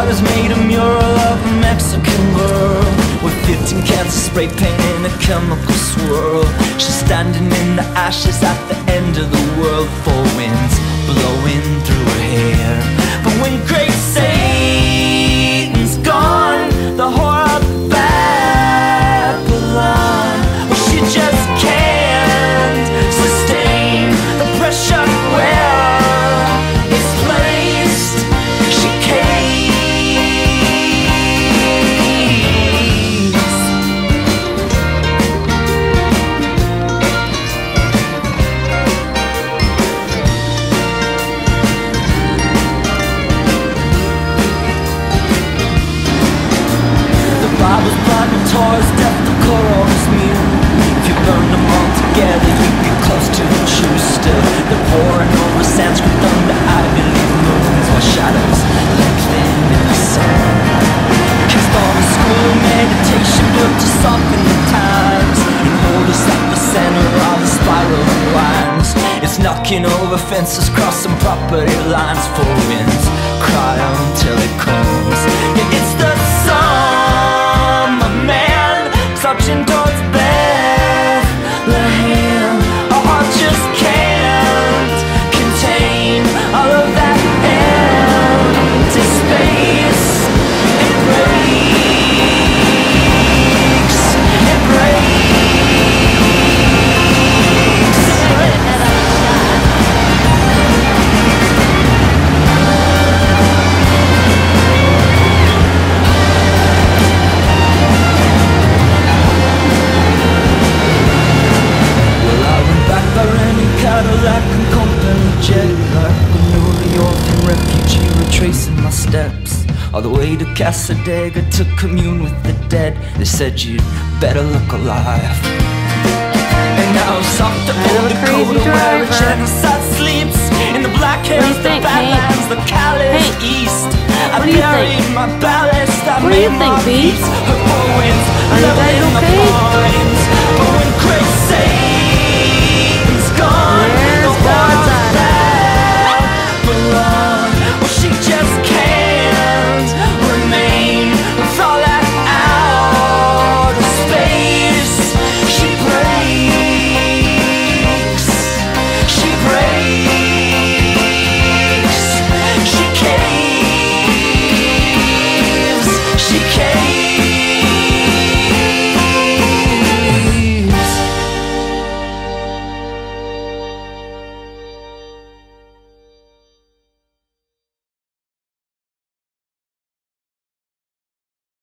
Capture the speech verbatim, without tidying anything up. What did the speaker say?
heart has made a mural of a Mexican girl with fifteen cans of spray paint in a chemical swirl. She's standing in the ashes at the end of the world, four winds blowing through her hair. But when great Satan's gone, the whore of Babylon, well, she just can't sustain the pressure where it's placed. She caves. The Bible's blood and Torah's death, the Quran's mute. If you burn them all together, you get close to the truth still. They're pouring over Sanskrit under Ivy League moons, while shadows lengthen in the sun. Kissed on a school of meditation built to soften the times and hold us at the center of the spiral of lines. It's knocking over fences, crossing property lines. Four winds cry until it comes. Yeah, it's the sum of man searching towards Bethlehem. Our heart just can't contain all of that empty space. It breaks, it breaks. Well, I went back by renting Cadillac and company jet, like a New York refugee retracing my steps all the way to Casadega to commune with the dead. They said you'd better look alive. And now soft to old Dakota where a genocide sleeps in the Black Hills, the Badlands, the Callous East. I buried my ballast, I made my peace. Her four winds, Are you guys okay? but when